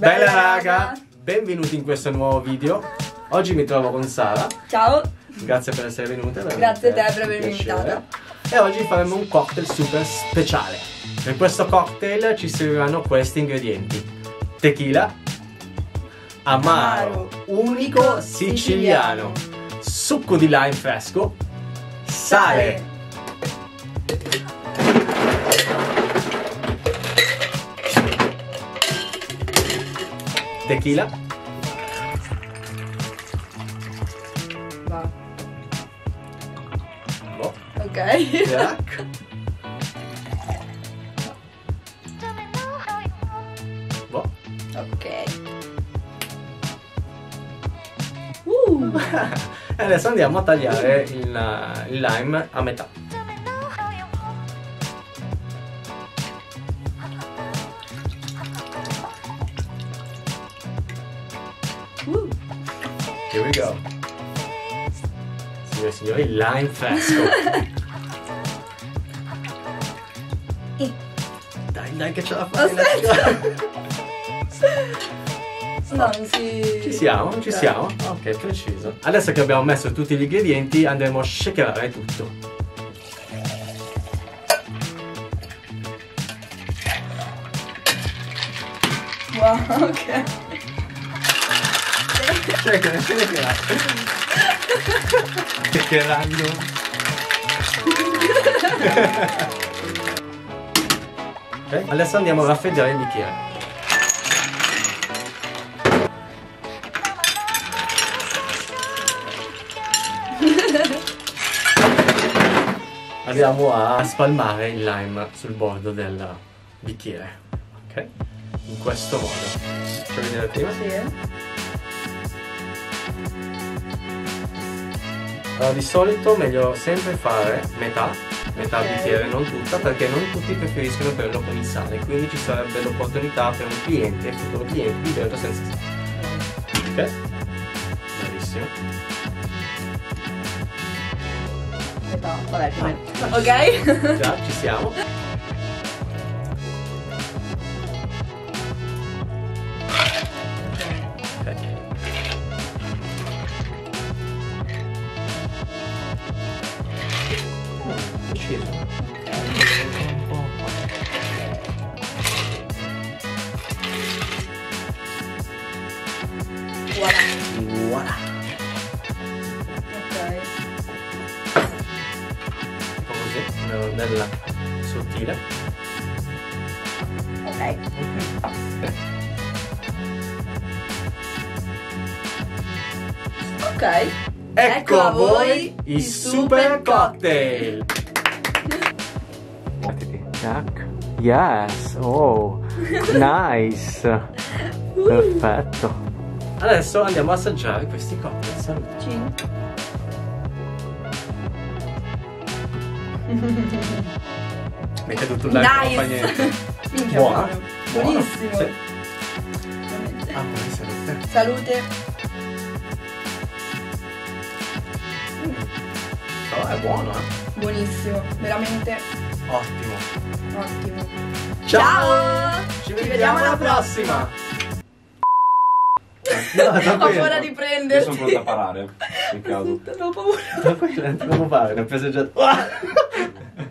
Bella raga, benvenuti in questo nuovo video. Oggi mi trovo con Sara. Ciao. Grazie per essere venuta. Grazie a te per avermi invitata. E oggi faremo un cocktail super speciale. Per questo cocktail ci serviranno questi ingredienti: tequila, amaro unico siciliano, succo di lime fresco, sale, tequila, Va. boh, Ok. Jack, boh. Ok. E adesso andiamo a tagliare il lime a metà. Here we go. Signore e signori, il lime fresco. Dai che ce la fai. No, non si... Ci siamo? Ci siamo? Ok, preciso. Adesso che abbiamo messo tutti gli ingredienti andremo a shakerare tutto. Wow, ok. Shakerando. Ok, adesso andiamo a raffreddare il bicchiere. Andiamo a spalmare il lime sul bordo del bicchiere, ok? In questo modo. Faccio vedere prima? Sì. Allora, di solito meglio sempre fare metà Ok. bicchiere, non tutta, perché non tutti preferiscono berlo con il sale, quindi ci sarebbe l'opportunità per un cliente, futuro cliente, di berlo senza sale. Ok? Bravissimo. Metà, vabbè, più o meno. Ok? Già, ci siamo. Ok. Preciso. Voilà. Voilà. Ok. Un po' così, una rondella sottile. Ok. Ok. Ecco a voi il super cocktail. Jack. Yes. Oh, nice. Perfetto. Adesso andiamo a assaggiare questi cocktail. Salute. Cin. Mi è caduto un like, non fa niente. Minchia, Buono. Buonissimo. Sì. Veramente. Ah, buona salute. Salute. Oh, è buono, Buonissimo. Veramente Ottimo. ottimo. Ciao! Ci vediamo alla prossima! No, Ho paura tranquillo. di Io prenderti. sono pronto a parare, in caso. Ho paura. Tranquillo, non ti preoccupare, ne ho preso già.